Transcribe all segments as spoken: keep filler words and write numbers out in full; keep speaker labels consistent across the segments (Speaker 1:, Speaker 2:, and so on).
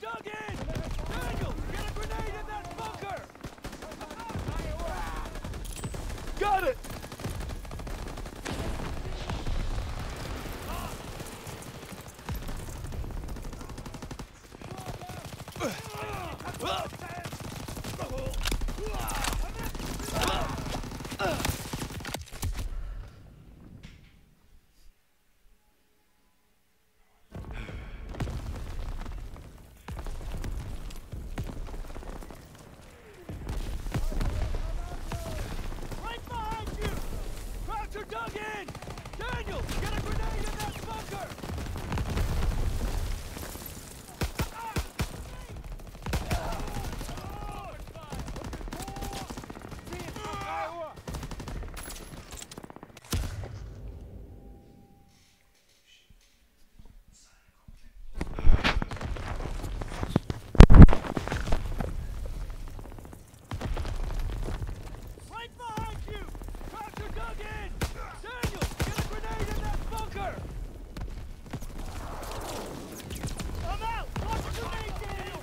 Speaker 1: dug in! Daniel, get a grenade in that bunker! Got it! Right behind you! Croucher dug in! Daniel, get a grenade in that bunker! Right behind you! Croucher dug in! Daniel, get a grenade in that bunker! I'm out! Watch the grenade, Daniel!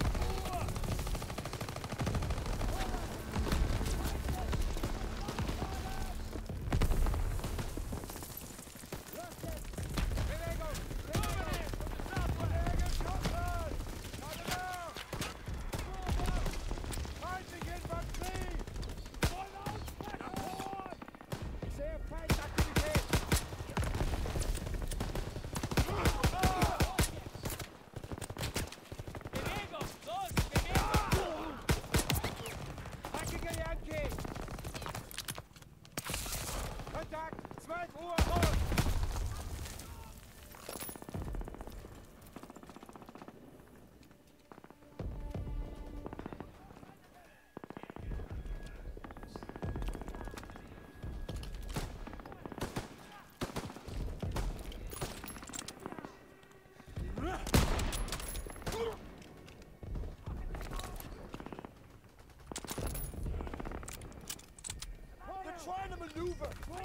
Speaker 1: Trying to maneuver!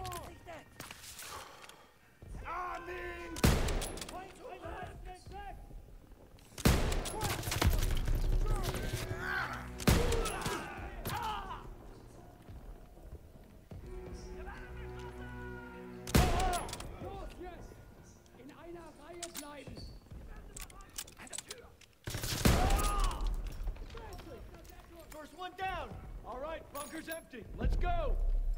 Speaker 1: Armin!
Speaker 2: In einer Reihe bleiben!
Speaker 1: First one down! All right, bunker's empty. Let's go!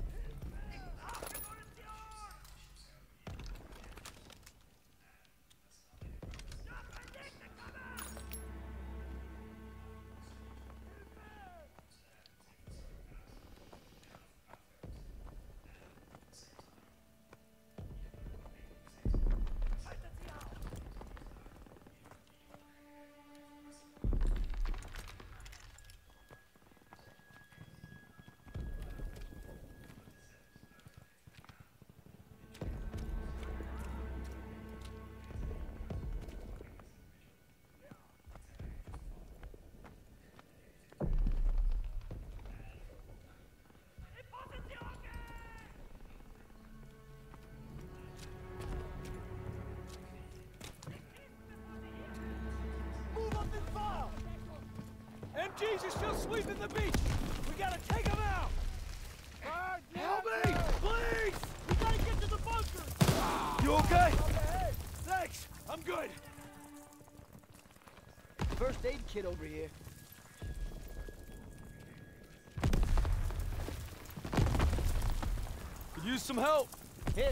Speaker 1: M Gs are still sweeping the beach! We gotta take them out! Help me! Please! We gotta get to the bunker! You okay? Thanks! I'm good!
Speaker 3: First aid kit over here.
Speaker 1: Could use some help!
Speaker 3: Here.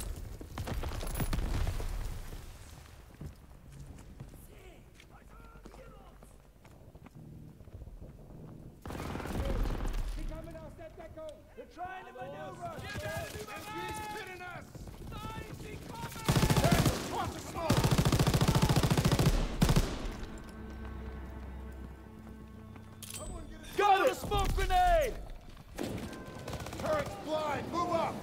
Speaker 1: They're trying to maneuver! Get out! He's hitting us! Toss the smoke! Got a smoke grenade!
Speaker 4: Turret's blind! Move up!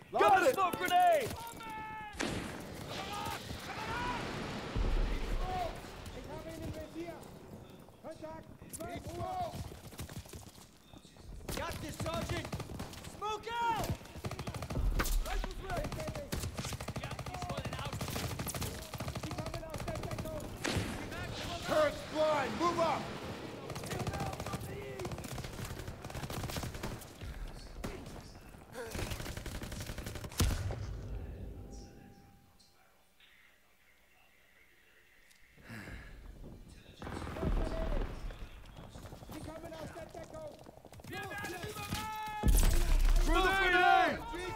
Speaker 1: Got it! Smoke grenade!
Speaker 3: Got this, Sergeant! Smoke out!
Speaker 1: Rifles ready!
Speaker 4: Turret's blind! Move up!
Speaker 1: Grenade!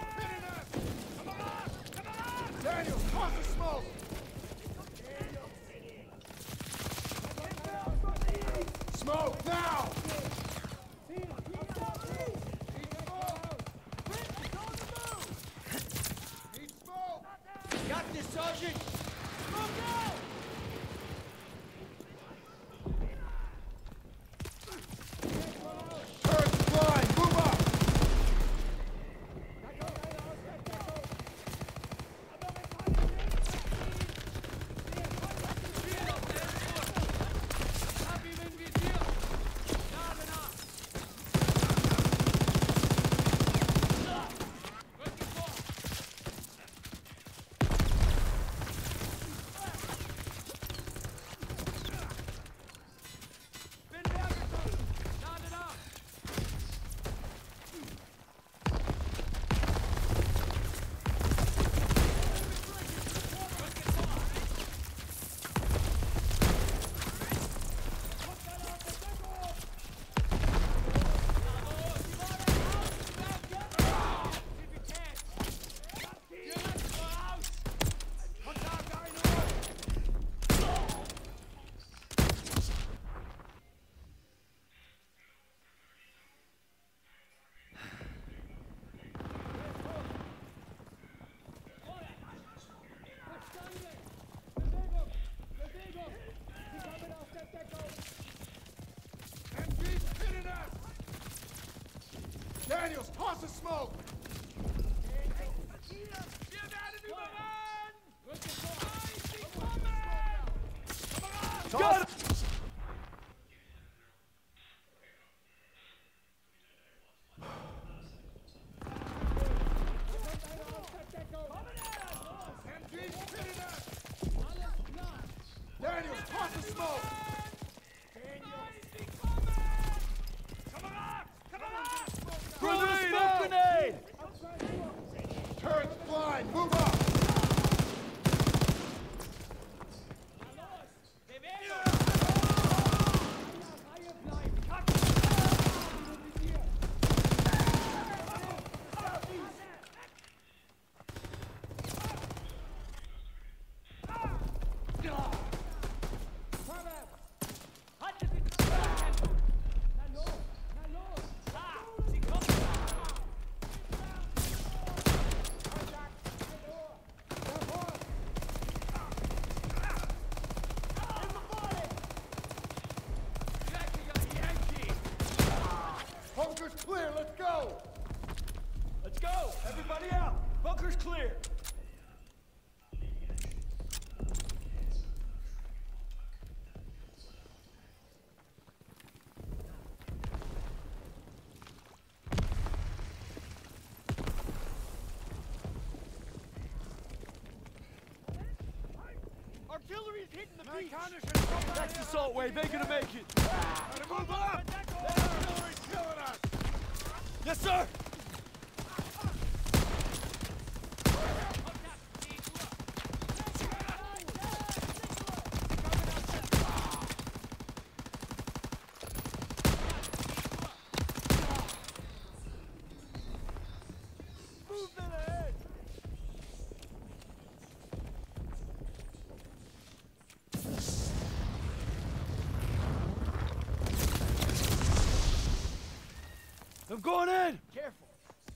Speaker 4: Daniel, toss the smoke! Smoke now! Need smoke!
Speaker 3: Got this, Sergeant! Smoke out!
Speaker 4: Turret's blind! Move up! M G's pinning us! Daniels, toss the smoke!
Speaker 1: Got it!
Speaker 4: M G's pinning us! Daniels, toss the smoke!
Speaker 1: Throw the smoke grenade!
Speaker 4: Turret's blind! Move up! Bunker's clear, let's go!
Speaker 1: Let's go! Everybody out! Bunker's clear!
Speaker 3: Artillery's hitting the beach!
Speaker 1: Next assault wave ain't gonna make it!
Speaker 4: Gotta move up! That artillery's killing us!
Speaker 1: Yes, sir! I'm going in!
Speaker 3: Careful!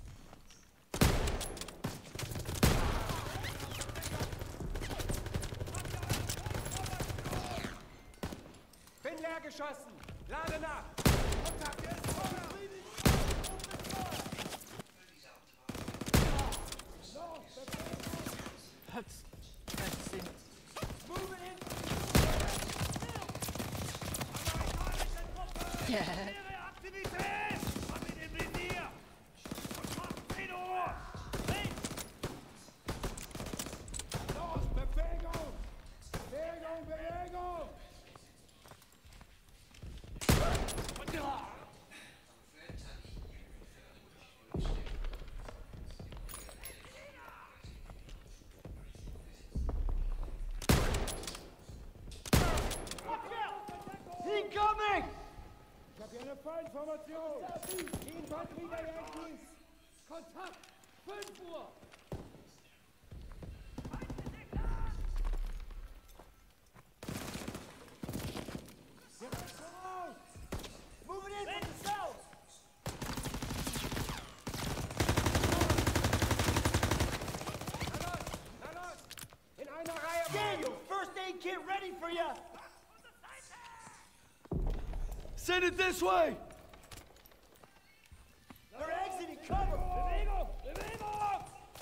Speaker 1: Bin leer geschossen! Lade nach! Aktivität! Hab ihn im Visier! zehn Uhr! Links!
Speaker 4: Los, Bewegung! Bewegung, Bewegung!
Speaker 3: Incoming!
Speaker 4: Ich hab hier eine Feinformation! Infanterie der Yankees!
Speaker 2: Kontakt! fünf Uhr!
Speaker 3: Moving in from the south!
Speaker 4: In einer Reihe!
Speaker 3: Daniel, first aid kit ready for you!
Speaker 1: Send it this way!
Speaker 3: They're exiting cover!
Speaker 1: Bewegung! Bewegung!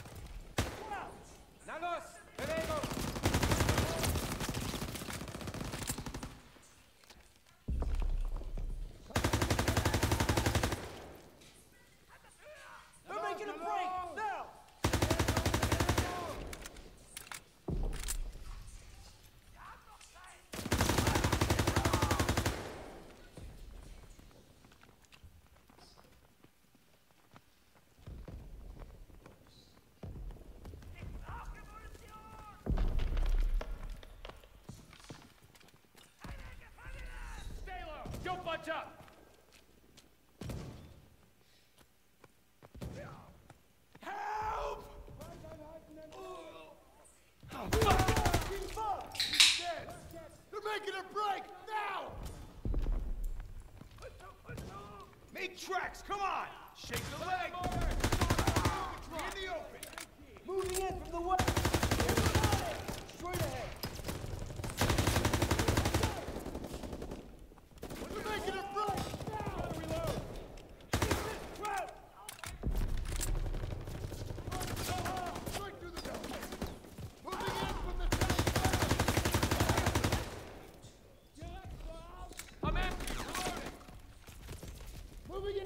Speaker 4: Na los! Bewegung!
Speaker 3: They're making a break! Now!
Speaker 1: Stay low! Don't bunch up! Help!
Speaker 3: Keep up!
Speaker 4: Dead! They're making a break! Now!
Speaker 1: Make tracks, come on! Shake the leg!
Speaker 4: In the open!
Speaker 3: Moving in from the west! Straight ahead!
Speaker 4: They're making a break! Now! Reload! Straight through the door! Moving in from the
Speaker 1: I'm in! Reloading!
Speaker 3: Moving in!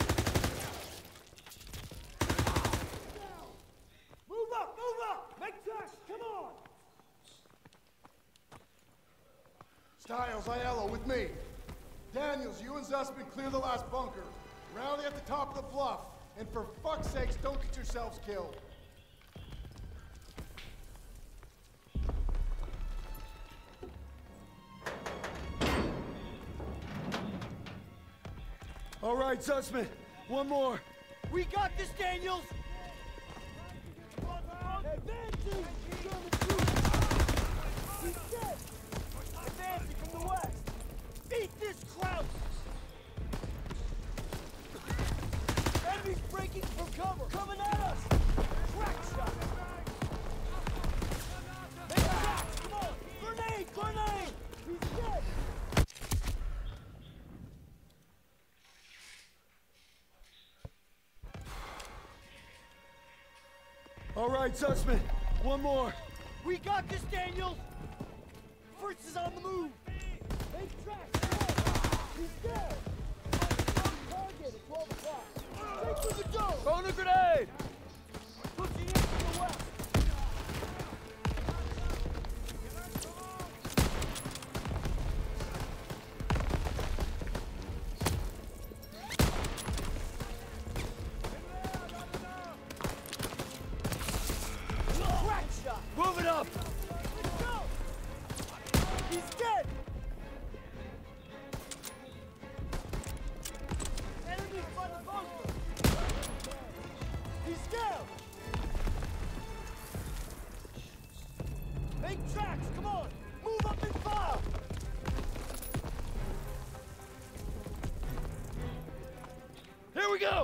Speaker 3: Move up! Move up! Make tracks! Come on!
Speaker 4: Stiles, Aiello, with me. Daniels, you and Zussman clear the last bunker. Rally at the top of the bluff. And for fuck's sakes, don't get yourselves killed.
Speaker 1: All right, Zussman. One more.
Speaker 3: We got this, Daniels! Advancing! German troops! He's dead! Advancing from the west! Beat this Kraus! Enemies breaking from cover! Coming at us! Crack shot! Make shots! Come on! Grenade! Grenade! He's dead!
Speaker 1: All right, Zussman. One more.
Speaker 3: We got this, Daniels! Fritz is on the move! Make tracks! Come on! He's dead! Target at twelve o'clock! Straight through the door!
Speaker 1: Throwing a grenade!
Speaker 3: Pushing in from the west! Crack shot!
Speaker 1: Move it up!
Speaker 3: Let's go! He's dead! Enemies by the bunker! He's down! Make tracks, come on! Move up and fire!
Speaker 1: Here we go!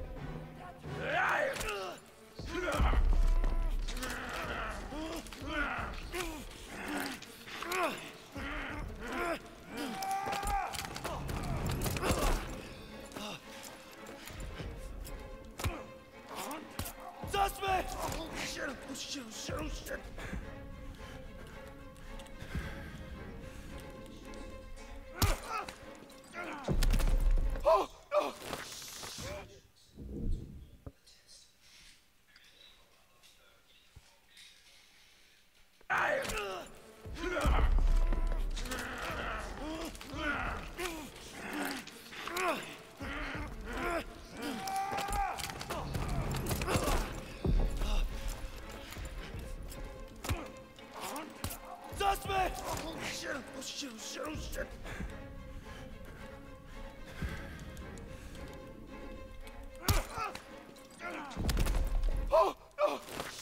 Speaker 1: Suspect! Oh, shit, oh, shit, oh, shit, oh, shit. shoot, shit. Oh, no.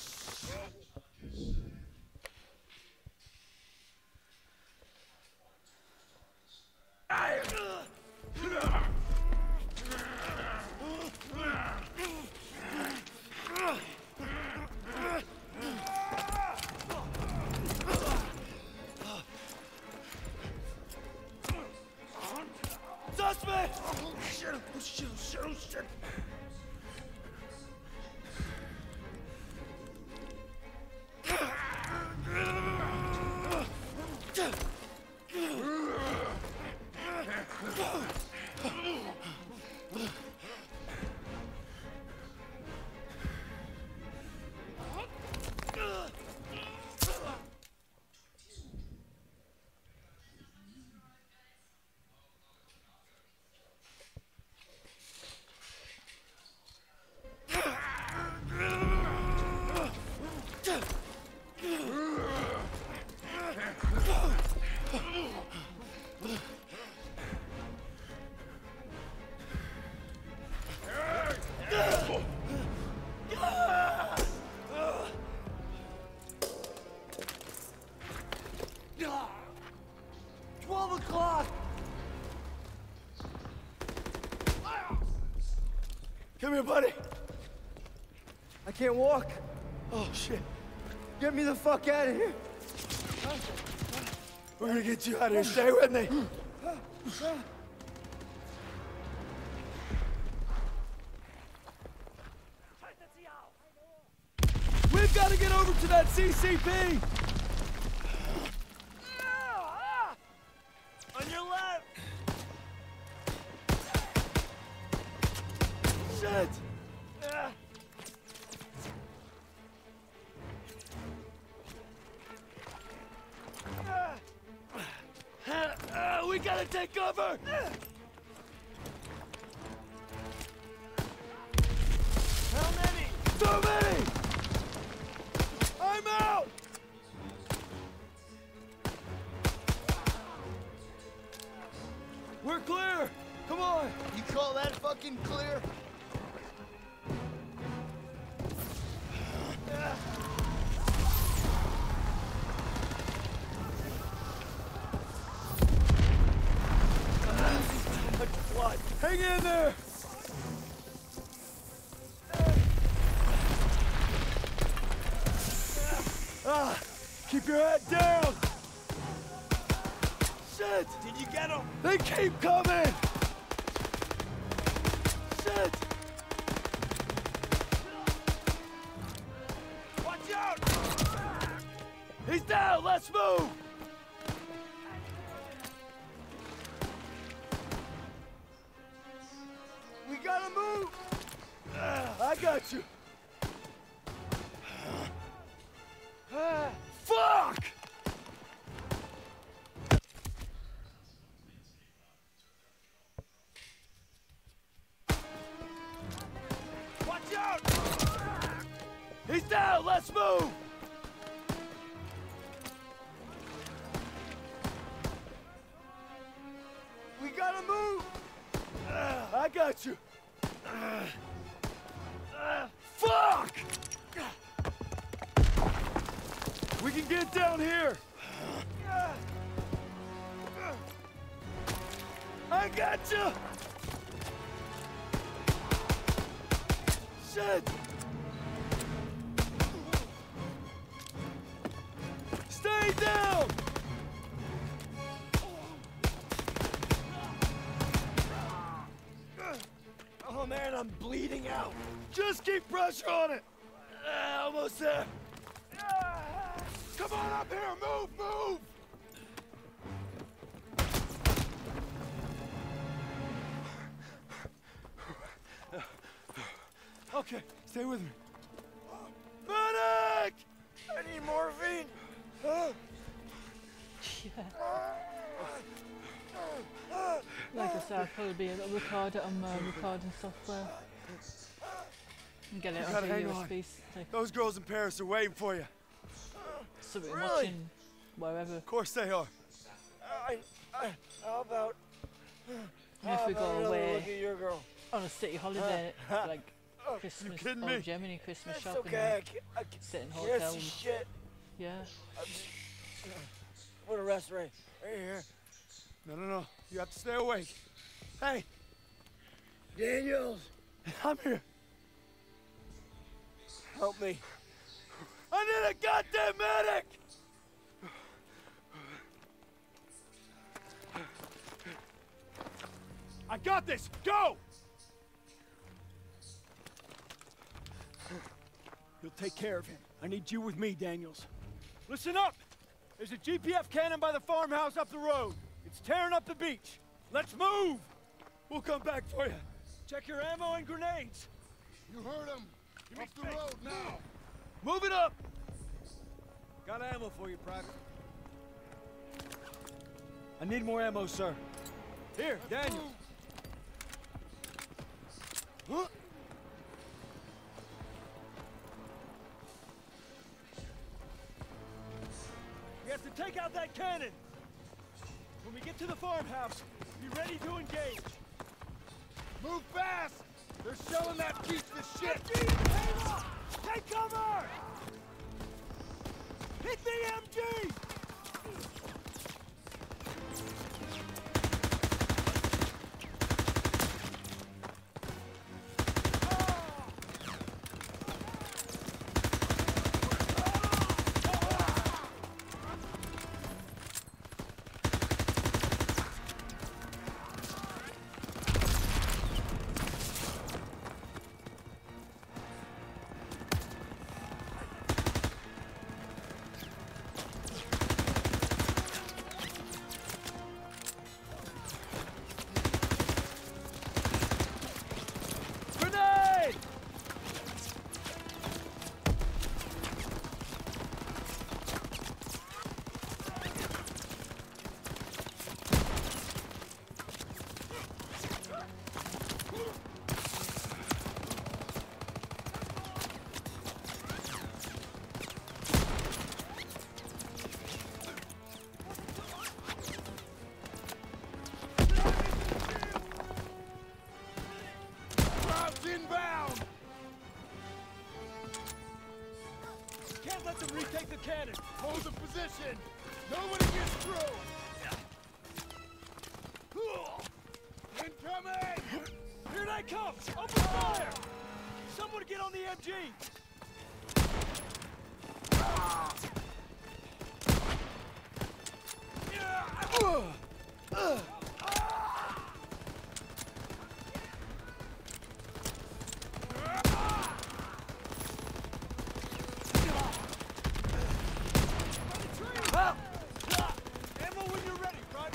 Speaker 1: Suspect! Oh shit, oh shit, oh shit, oh shit. Twelve o'clock! Come here, buddy. I can't walk. Oh, shit. Get me the fuck out of here. We're gonna get you out of here. Stay with me. We've got to get over to that C C P. On your left. Shit. Uh, we gotta take cover! How many? So many! I'm out! We're clear! Come on!
Speaker 3: You call that fucking clear?
Speaker 1: Hang in there! Ah, keep your head down! Shit! Did you get them? They keep coming! Shit! Watch out! He's down! Let's move! We gotta move! Uh, I got you! Uh, fuck! Watch out! He's down! Let's move! We gotta move! Uh, I got you! Uh, uh, fuck! We can get down here! I got you! Shit! Stay down! Oh man, I'm bleeding out. Just keep pressure on it. Uh, almost there. Come on up here, move, move! Okay, stay with me. Medic! I need morphine!
Speaker 5: Yeah. Like I said, I'll probably be able to record it on my recording software. And get it
Speaker 1: You
Speaker 5: onto
Speaker 1: gotta
Speaker 5: a
Speaker 1: hang
Speaker 5: U S B
Speaker 1: on.
Speaker 5: stick.
Speaker 1: Those girls in Paris are waiting for you.
Speaker 5: So we're
Speaker 1: Really?
Speaker 5: watching wherever.
Speaker 1: Of course they are. I, I, how about...
Speaker 5: Yeah, if we go
Speaker 1: another
Speaker 5: away
Speaker 1: look at your girl?
Speaker 5: on a city holiday, like
Speaker 1: Oh,
Speaker 5: Christmas
Speaker 1: kidding
Speaker 5: or
Speaker 1: me?
Speaker 5: Germany Christmas
Speaker 1: It's
Speaker 5: shopping,
Speaker 1: okay. I
Speaker 5: and
Speaker 1: can't, I can't,
Speaker 5: sit in
Speaker 1: can't
Speaker 5: hotels.
Speaker 1: see shit.
Speaker 5: Yeah.
Speaker 1: I'm just, I'm gonna rest right, right here.
Speaker 2: No, no, no. You have to stay awake. Hey,
Speaker 1: Daniels,
Speaker 2: I'm here.
Speaker 1: help me.
Speaker 2: I need a goddamn medic! I got this! Go! You'll take care of him. I need you with me, Daniels. Listen up! There's a G P F cannon by the farmhouse up the road. It's tearing up the beach. Let's move! We'll come back for you. Check your ammo and grenades.
Speaker 4: You heard him. Up the road now.
Speaker 2: Move it up!
Speaker 1: Got ammo for you, Private.
Speaker 2: I need more ammo, sir. Here, Daniel. Huh?
Speaker 1: We have to take out that cannon. When we get to the farmhouse, be ready to engage.
Speaker 4: Move fast! They're shelling that piece of shit!
Speaker 1: Take cover! Hit the M G!
Speaker 2: Let them retake the cannon.
Speaker 4: Hold the position. Nobody gets through. Incoming!
Speaker 1: Here they come! Open fire! Someone get on the M G! Ammo when you're ready, Private!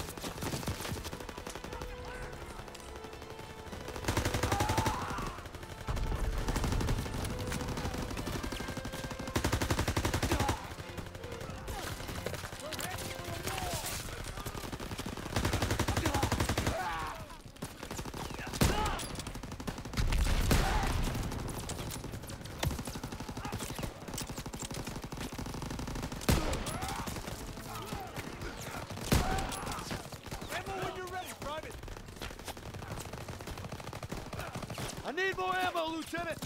Speaker 2: I need more ammo, Lieutenant!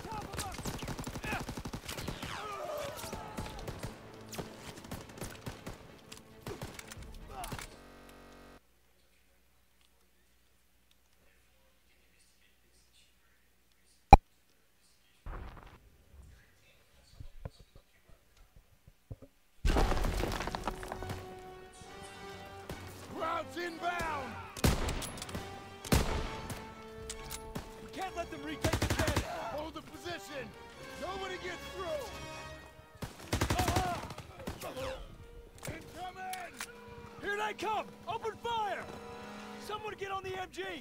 Speaker 4: Crowd's inbound!
Speaker 1: Can't let them retake the cannon!
Speaker 4: Hold the position! Nobody gets through! Incoming!
Speaker 1: Here they come! Open fire! Someone get on the M G!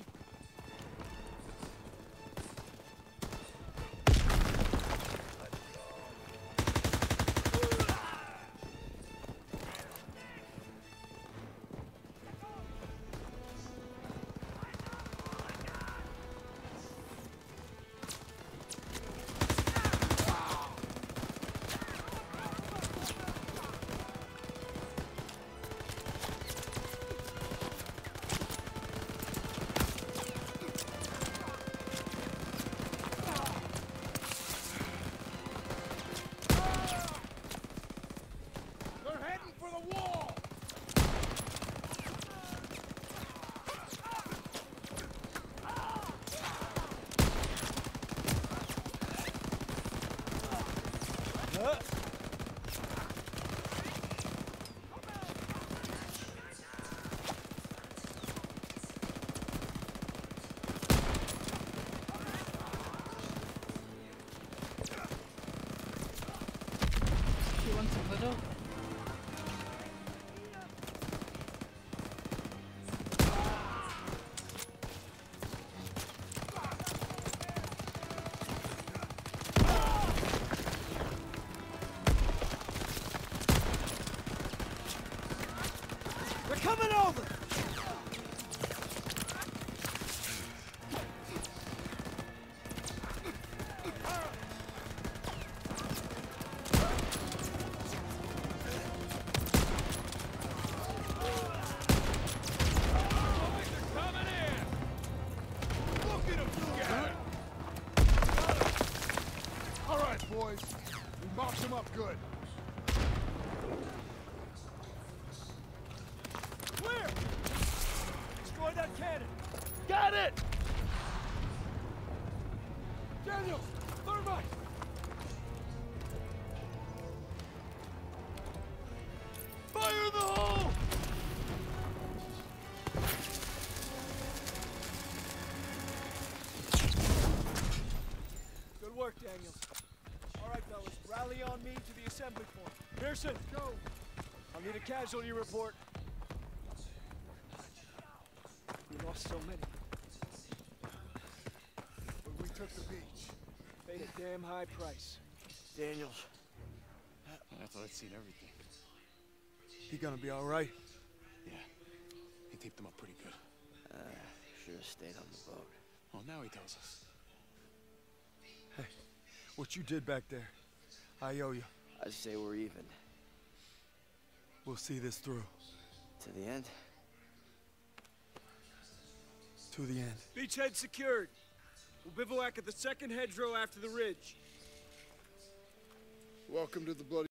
Speaker 4: boys. We mopped them up good.
Speaker 2: Clear! Destroy that cannon!
Speaker 1: Got it!
Speaker 2: Daniels! Thermite!
Speaker 1: Fire in the hole!
Speaker 2: Good work, Daniels. All right, fellas, rally on me to the assembly point. Pearson, go! I'll need a casualty report. We lost so many.
Speaker 4: But we took the beach.
Speaker 2: Paid a damn high price.
Speaker 1: Daniels. I thought I'd seen everything.
Speaker 2: He gonna be all right?
Speaker 1: Yeah. He taped them up pretty good.
Speaker 6: Uh, should have stayed on the boat.
Speaker 1: Well, now he tells us.
Speaker 2: Hey, what you did back there, I owe you.
Speaker 6: I say we're even.
Speaker 2: We'll see this through.
Speaker 6: To the end?
Speaker 2: To the end.
Speaker 7: Beachhead secured. We'll bivouac at the second hedgerow after the ridge.
Speaker 4: Welcome to the bloody